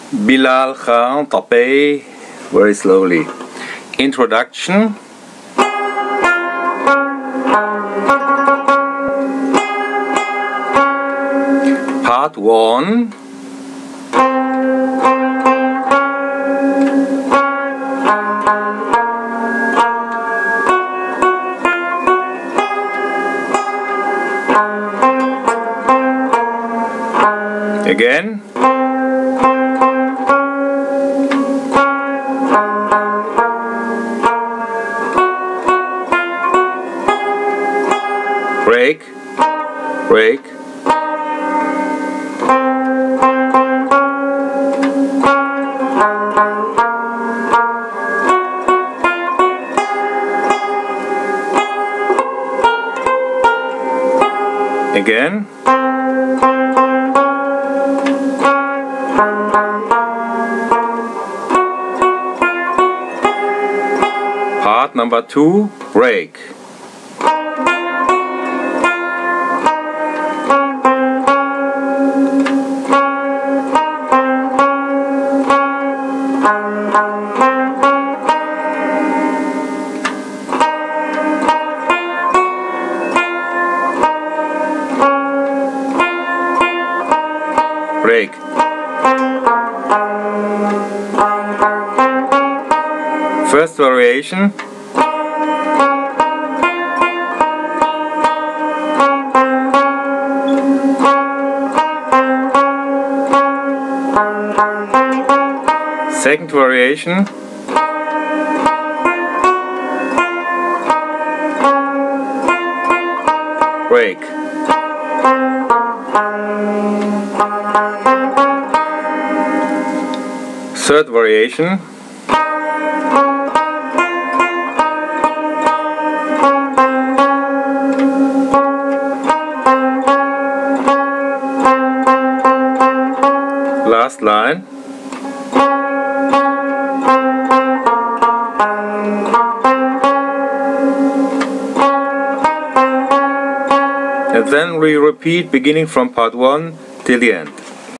Bilal Khan Tapey, very slowly. Introduction. Part 1. Again. Break, break. Again. Part number 2, break. Break. First variation. Second variation. Break. Third variation. Last line. And then we repeat beginning from part 1 till the end.